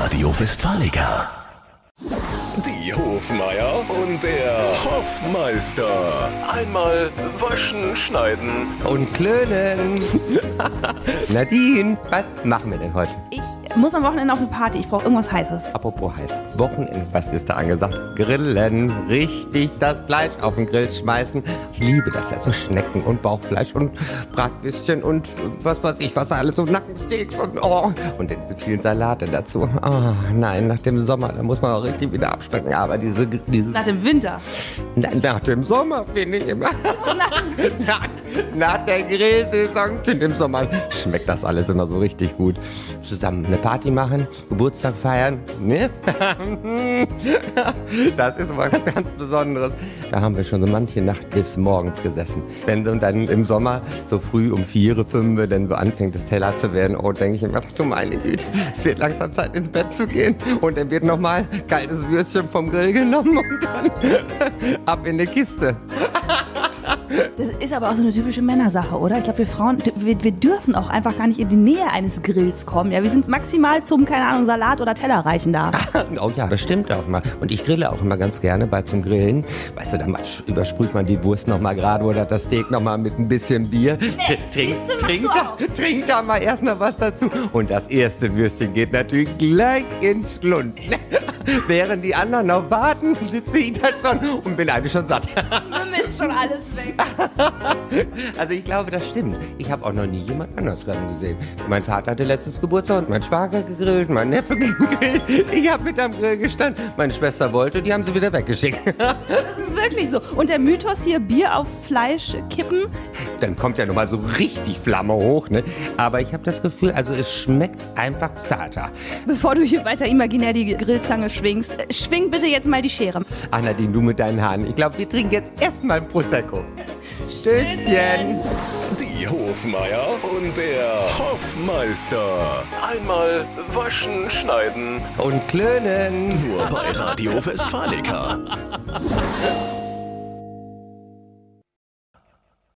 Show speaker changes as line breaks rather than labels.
Radio Westfalica. Die Hofmeier und der Hofmeister. Einmal waschen, schneiden
und klönen. Nadine, was machen wir denn heute?
Ich muss am Wochenende auf eine Party. Ich brauche irgendwas Heißes.
Apropos heiß. Wochenende, was ist da angesagt? Grillen. Richtig das Fleisch auf den Grill schmeißen. Ich liebe das ja. So Schnecken und Bauchfleisch und Bratwürstchen und was weiß ich, was alles. So Nackensteaks und und diese vielen Salate dazu. Oh, nein, nach dem Sommer, da muss man auch richtig wieder abspecken. Aber diese
nach dem Winter.
Nach dem Sommer, finde ich immer. Nach der Grillsaison, finde ich im Sommer, schmeckt das alles immer so richtig gut. Zusammen eine Party machen, Geburtstag feiern, ne? Das ist was ganz Besonderes. Da haben wir schon so manche Nacht bis morgens gesessen. Wenn dann im Sommer so früh um 4, 5 dann so anfängt, es heller zu werden, denke ich immer, du meine Güte, es wird langsam Zeit ins Bett zu gehen. Und dann wird nochmal kaltes Würstchen vom Grill genommen und dann ab in die Kiste.
Das ist aber auch so eine typische Männersache, oder? Ich glaube, wir Frauen, wir dürfen auch einfach gar nicht in die Nähe eines Grills kommen. Ja, wir sind maximal zum, keine Ahnung, Salat oder Teller reichen da.
Oh ja, das stimmt auch mal. Und ich grille auch immer ganz gerne zum Grillen. Weißt du, dann übersprüht man die Wurst noch mal gerade oder das Steak noch mal mit ein bisschen Bier. Trink da mal erst noch was dazu. Und das erste Würstchen geht natürlich gleich ins Schlund. Während die anderen noch warten, sitze ich da schon und bin eigentlich schon satt.
Ist schon alles weg.
Also ich glaube, das stimmt. Ich habe auch noch nie jemand anders grillen gesehen. Mein Vater hatte letztens Geburtstag und mein Schwager gegrillt, mein Neffe gegrillt. Ich habe mit am Grill gestanden. Meine Schwester wollte, die haben sie wieder weggeschickt.
Das ist wirklich so. Und der Mythos hier, Bier aufs Fleisch kippen.
Dann kommt ja nochmal so richtig Flamme hoch, ne? Aber ich habe das Gefühl, also es schmeckt einfach zarter.
Bevor du hier weiter imaginär die Grillzange schwingst, schwing bitte jetzt mal die Schere.
Ach Nadine, du mit deinen Haaren. Ich glaube, wir trinken jetzt erstmal ein Prosecco. Tschüsschen.
Die Hofmeier und der Hofmeister. Einmal waschen, schneiden
und klönen.
Nur bei Radio Westfalica.